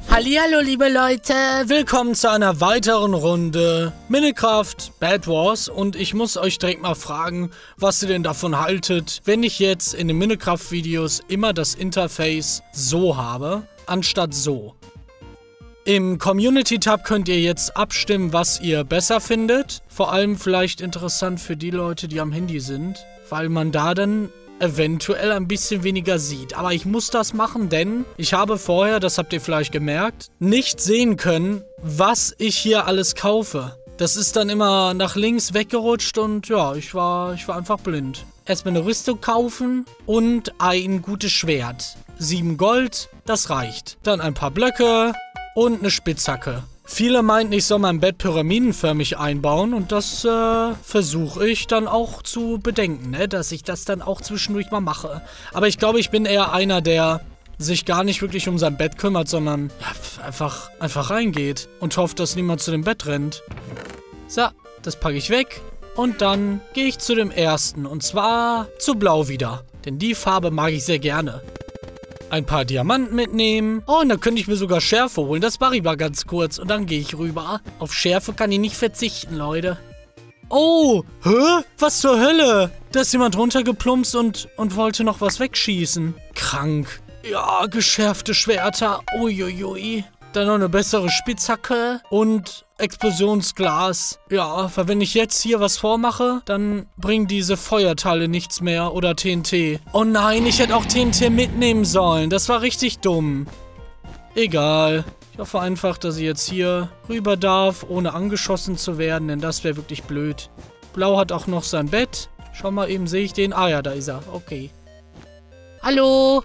Hallihallo, liebe Leute, willkommen zu einer weiteren Runde Minecraft Bed Wars und ich muss euch direkt mal fragen, was ihr denn davon haltet, wenn ich jetzt in den Minecraft-Videos immer das Interface so habe, anstatt so. Im Community-Tab könnt ihr jetzt abstimmen, was ihr besser findet, vor allem vielleicht interessant für die Leute, die am Handy sind, weil man da dann eventuell ein bisschen weniger sieht. Aber ich muss das machen, denn ich habe vorher, das habt ihr vielleicht gemerkt, nicht sehen können, was ich hier alles kaufe. Das ist dann immer nach links weggerutscht und ja, ich war einfach blind. Erstmal eine Rüstung kaufen und ein gutes Schwert. 7 Gold, das reicht. Dann ein paar Blöcke und eine Spitzhacke. Viele meinten, ich soll mein Bett pyramidenförmig einbauen und das versuche ich dann auch zu bedenken, ne? Dass ich das dann auch zwischendurch mal mache. Aber ich glaube, ich bin eher einer, der sich gar nicht wirklich um sein Bett kümmert, sondern ja, einfach reingeht und hofft, dass niemand zu dem Bett rennt. So, das packe ich weg und dann gehe ich zu dem ersten und zwar zu Blau wieder, denn die Farbe mag ich sehr gerne. Ein paar Diamanten mitnehmen. Oh, und dann könnte ich mir sogar Schärfe holen. Das mache ich mal ganz kurz. Und dann gehe ich rüber. Auf Schärfe kann ich nicht verzichten, Leute. Oh, hä? Was zur Hölle? Da ist jemand runtergeplumpst und wollte noch was wegschießen. Krank. Ja, geschärfte Schwerter. Uiuiui. Dann noch eine bessere Spitzhacke und Explosionsglas. Ja, weil wenn ich jetzt hier was vormache, dann bringen diese Feuerteile nichts mehr oder TNT. Oh nein, ich hätte auch TNT mitnehmen sollen. Das war richtig dumm. Egal. Ich hoffe einfach, dass ich jetzt hier rüber darf, ohne angeschossen zu werden, denn das wäre wirklich blöd. Blau hat auch noch sein Bett. Schau mal eben, sehe ich den? Ah ja, da ist er. Okay. Hallo?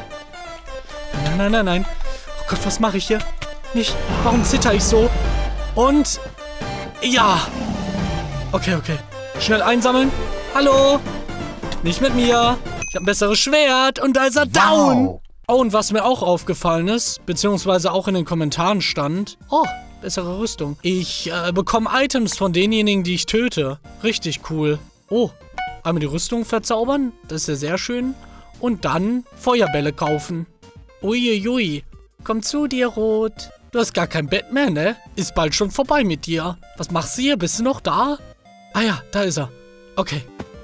Nein. Oh Gott, was mache ich hier? Nicht. Warum zitter ich so? Und... ja. Okay. Schnell einsammeln. Hallo. Nicht mit mir. Ich habe ein besseres Schwert. Und da ist er down. Wow. Oh, und was mir auch aufgefallen ist, beziehungsweise auch in den Kommentaren stand... oh, bessere Rüstung. Ich bekomme Items von denjenigen, die ich töte. Richtig cool. Oh, einmal die Rüstung verzaubern. Das ist ja sehr schön. Und dann Feuerbälle kaufen. Uiuiui. Komm zu dir, Rot. Du hast gar kein Bett mehr, ne? Ist bald schon vorbei mit dir. Was machst du hier? Bist du noch da? Ah ja, da ist er. Okay.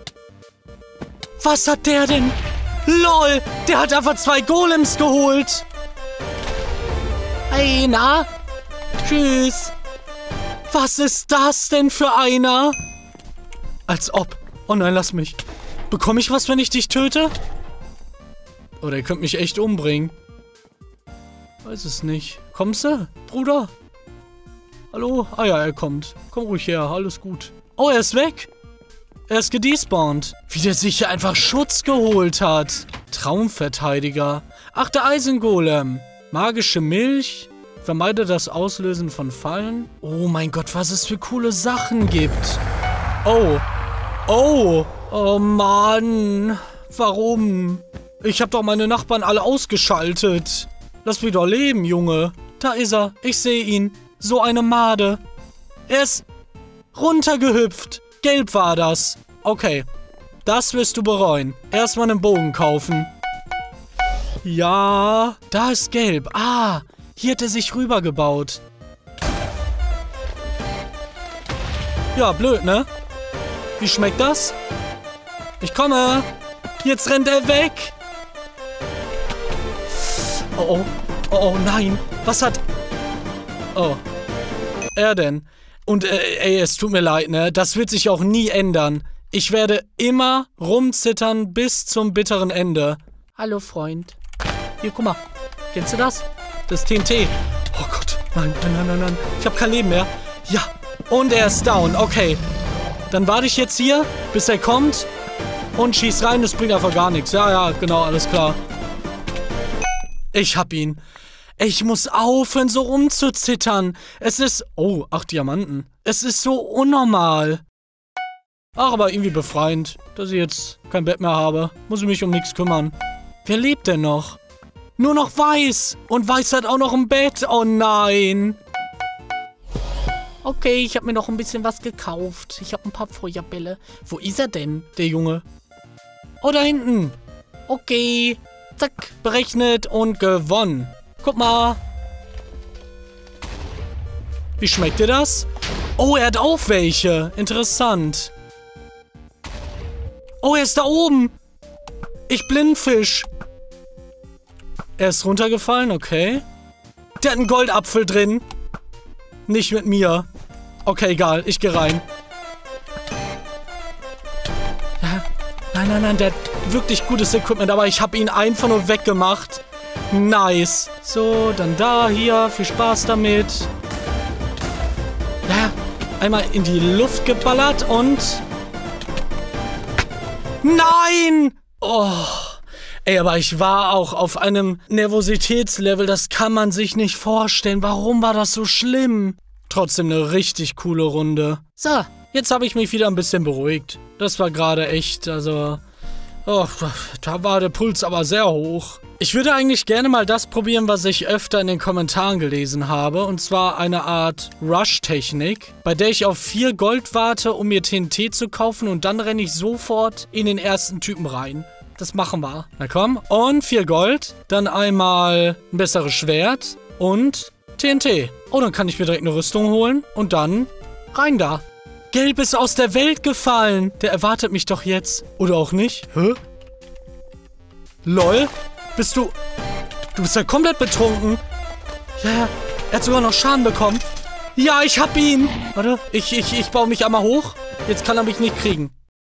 Was hat der denn? LOL, der hat einfach 2 Golems geholt. Hey, na? Tschüss. Was ist das denn für einer? Als ob. Oh nein, lass mich. Bekomme ich was, wenn ich dich töte? Oder ihr könnt mich echt umbringen. Weiß es nicht. Kommst du, Bruder? Hallo? Ah ja, er kommt. Komm ruhig her, alles gut. Oh, er ist weg. Er ist gedespawnt. Wie der sich hier einfach Schutz geholt hat. Traumverteidiger. Ach, der Eisengolem. Magische Milch. Vermeide das Auslösen von Fallen. Oh mein Gott, was es für coole Sachen gibt. Oh Mann. Warum? Ich habe doch meine Nachbarn alle ausgeschaltet. Lass mich doch leben, Junge. Da ist er. Ich sehe ihn. So eine Made. Er ist runtergehüpft. Gelb war das. Okay. Das wirst du bereuen. Erstmal einen Bogen kaufen. Ja. Da ist gelb. Ah. Hier hat er sich rübergebaut. Ja, blöd, ne? Wie schmeckt das? Ich komme. Jetzt rennt er weg. Oh, nein. Was hat... oh. Er denn? Und, ey, es tut mir leid, ne? Das wird sich auch nie ändern. Ich werde immer rumzittern bis zum bitteren Ende. Hallo, Freund. Hier, guck mal. Kennst du das? Das TNT. Oh Gott. Nein. Ich habe kein Leben mehr. Ja. Und er ist down. Okay. Dann warte ich jetzt hier, bis er kommt. Und schieß rein. Das bringt einfach gar nichts. Ja, genau. Alles klar. Ich hab ihn. Ich muss aufhören, so rumzuzittern. Es ist... oh, 8 Diamanten. Es ist so unnormal. Ach, aber irgendwie befreiend, dass ich jetzt kein Bett mehr habe. Muss ich mich um nichts kümmern. Wer lebt denn noch? Nur noch Weiß. Und Weiß hat auch noch ein Bett. Oh nein. Okay, ich habe mir noch ein bisschen was gekauft. Ich habe ein paar Feuerbälle. Wo ist er denn, der Junge? Oh, da hinten. Okay. Zack, berechnet und gewonnen. Guck mal. Wie schmeckt dir das? Oh, er hat auch welche. Interessant. Oh, er ist da oben. Ich Blindfisch. Er ist runtergefallen, okay. Der hat einen Goldapfel drin. Nicht mit mir. Okay, egal. Ich gehe rein. Ja. Nein, der hat wirklich gutes Equipment, aber ich habe ihn einfach nur weggemacht. Nice. So, dann da, hier. Viel Spaß damit. Ja, einmal in die Luft geballert und... Nein! Oh. Ey, aber ich war auch auf einem Nervositätslevel, das kann man sich nicht vorstellen. Warum war das so schlimm? Trotzdem eine richtig coole Runde. So, jetzt habe ich mich wieder ein bisschen beruhigt. Das war gerade echt, also... Oh, da war der Puls aber sehr hoch. Ich würde eigentlich gerne mal das probieren, was ich öfter in den Kommentaren gelesen habe. Und zwar eine Art Rush-Technik, bei der ich auf 4 Gold warte, um mir TNT zu kaufen. Und dann renne ich sofort in den ersten Typen rein. Das machen wir. Na komm. Und 4 Gold. Dann einmal ein besseres Schwert. Und TNT. Oh, dann kann ich mir direkt eine Rüstung holen. Und dann rein da. Gelb ist aus der Welt gefallen. Der erwartet mich doch jetzt. Oder auch nicht. Hä? Lol. Bist du... Du bist ja komplett betrunken. Ja, er hat sogar noch Schaden bekommen. Ja, ich hab ihn. Warte, ich baue mich einmal hoch. Jetzt kann er mich nicht kriegen.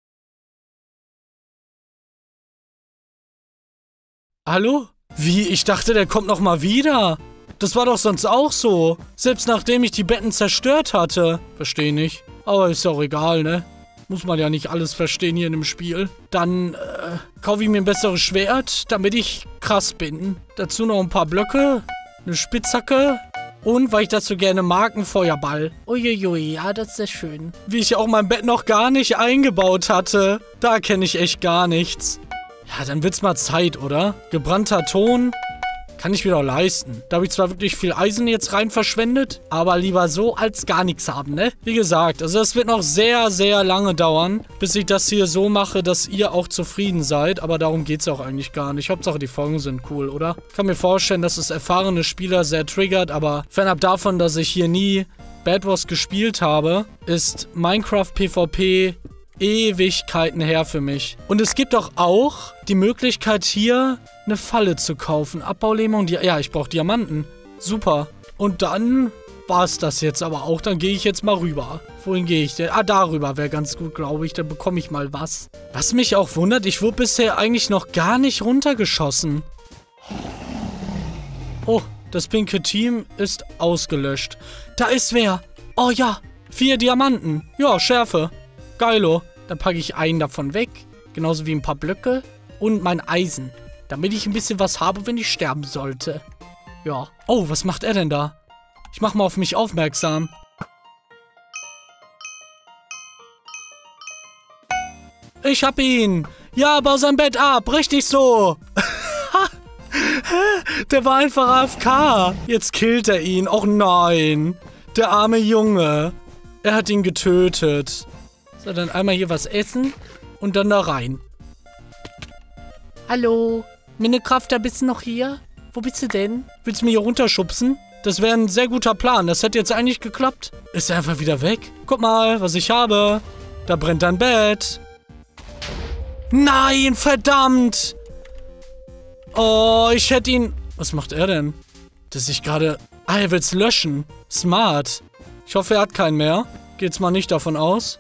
Hallo? Wie? Ich dachte, der kommt noch mal wieder. Das war doch sonst auch so. Selbst nachdem ich die Betten zerstört hatte. Verstehe nicht. Aber ist auch egal, ne? Muss man ja nicht alles verstehen hier in dem Spiel. Dann kaufe ich mir ein besseres Schwert, damit ich krass bin. Dazu noch ein paar Blöcke, eine Spitzhacke und, weil ich das so gerne mag, ein Feuerball. Uiuiui, ja, das ist sehr schön. Wie ich auch mein Bett noch gar nicht eingebaut hatte. Da kenne ich echt gar nichts. Ja, dann wird's mal Zeit, oder? Gebrannter Ton. Kann ich mir doch leisten. Da habe ich zwar wirklich viel Eisen jetzt rein verschwendet, aber lieber so als gar nichts haben, ne? Wie gesagt, also es wird noch sehr, sehr lange dauern, bis ich das hier so mache, dass ihr auch zufrieden seid. Aber darum geht's auch eigentlich gar nicht. Hauptsache die Folgen sind cool, oder? Ich kann mir vorstellen, dass es erfahrene Spieler sehr triggert, aber fernab davon, dass ich hier nie Bed Wars gespielt habe, ist Minecraft PvP Ewigkeiten her für mich. Und es gibt doch auch die Möglichkeit hier eine Falle zu kaufen. Abbaulähmung, ja, ich brauche Diamanten. Super. Und dann war es das jetzt aber auch. Dann gehe ich jetzt mal rüber. Wohin gehe ich denn? Ah, darüber wäre ganz gut, glaube ich. Dann bekomme ich mal was. Was mich auch wundert, ich wurde bisher eigentlich noch gar nicht runtergeschossen. Oh, das pinke Team ist ausgelöscht. Da ist wer. Oh ja, 4 Diamanten. Ja, Schärfe. Geilo. Dann packe ich einen davon weg. Genauso wie ein paar Blöcke. Und mein Eisen. Damit ich ein bisschen was habe, wenn ich sterben sollte. Ja. Oh, was macht er denn da? Ich mache mal auf mich aufmerksam. Ich hab ihn. Ja, bau sein Bett ab. Richtig so. Der war einfach AFK. Jetzt killt er ihn. Och nein. Der arme Junge. Er hat ihn getötet. So, dann einmal hier was essen und dann da rein. Hallo? Minecraft, da bist du noch hier? Wo bist du denn? Willst du mir hier runterschubsen? Das wäre ein sehr guter Plan. Das hätte jetzt eigentlich geklappt. Ist er einfach wieder weg? Guck mal, was ich habe. Da brennt dein Bett. Nein, verdammt! Oh, ich hätte ihn... Was macht er denn? Dass ich gerade... Ah, er will's löschen. Smart. Ich hoffe, er hat keinen mehr. Geht's mal nicht davon aus.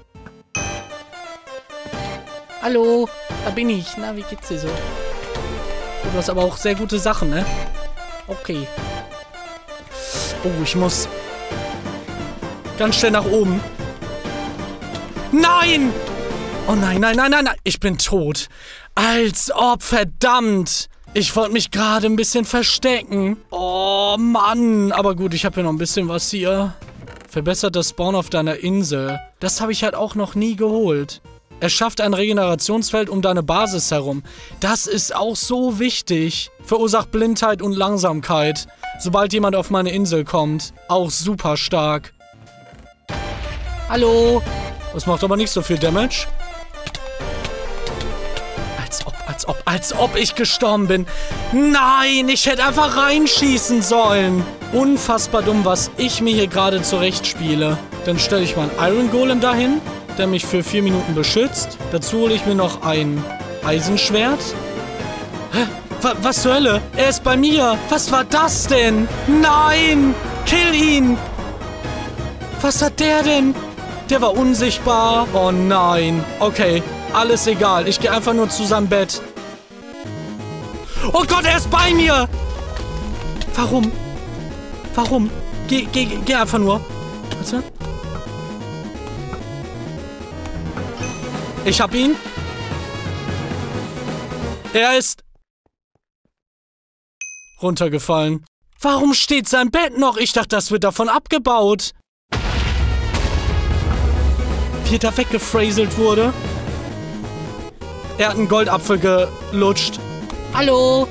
Hallo, da bin ich. Na, wie geht's dir so? Du hast aber auch sehr gute Sachen, ne? Okay. Oh, ich muss ganz schnell nach oben. Nein! Oh nein, nein, nein, nein, nein. Ich bin tot. Als ob, verdammt. Ich wollte mich gerade ein bisschen verstecken. Oh, Mann. Aber gut, ich habe hier noch ein bisschen was hier. Verbessert das Spawn auf deiner Insel. Das habe ich halt auch noch nie geholt. Er schafft ein Regenerationsfeld um deine Basis herum. Das ist auch so wichtig. Verursacht Blindheit und Langsamkeit. Sobald jemand auf meine Insel kommt. Auch super stark. Hallo? Das macht aber nicht so viel Damage. Als ob ich gestorben bin. Nein, ich hätte einfach reinschießen sollen. Unfassbar dumm, was ich mir hier gerade zurechtspiele. Dann stelle ich mal einen Iron Golem dahin, der mich für 4 Minuten beschützt. Dazu hole ich mir noch ein Eisenschwert. Hä? Was zur Hölle? Er ist bei mir. Was war das denn? Nein! Kill ihn! Was hat der denn? Der war unsichtbar. Oh nein. Okay, alles egal. Ich gehe einfach nur zu seinem Bett. Oh Gott, er ist bei mir! Warum? Warum? Geh einfach nur. Warte. Ich hab ihn. Er ist runtergefallen. Warum steht sein Bett noch? Ich dachte, das wird davon abgebaut. Wie er da weggefräselt wurde. Er hat einen Goldapfel gelutscht. Hallo?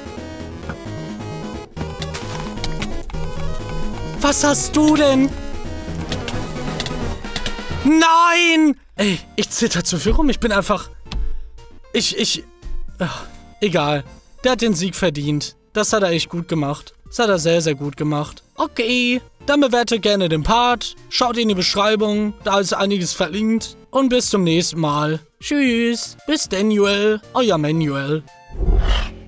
Was hast du denn? Nein! Ey, ich zitter zu viel rum. Ich bin einfach... Ach, egal. Der hat den Sieg verdient. Das hat er echt gut gemacht. Das hat er sehr, sehr gut gemacht. Okay, dann bewertet gerne den Part. Schaut in die Beschreibung. Da ist einiges verlinkt. Und bis zum nächsten Mal. Tschüss. Bis Daniel. Euer Manuel.